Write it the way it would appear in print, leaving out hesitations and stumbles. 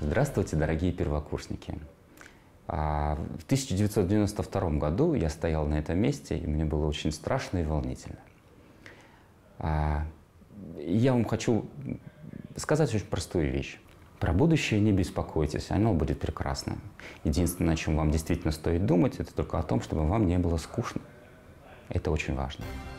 Здравствуйте, дорогие первокурсники! В 1992 году я стоял на этом месте, и мне было очень страшно и волнительно. Я вам хочу сказать очень простую вещь. Про будущее не беспокойтесь, оно будет прекрасным. Единственное, о чем вам действительно стоит думать, это только о том, чтобы вам не было скучно. Это очень важно.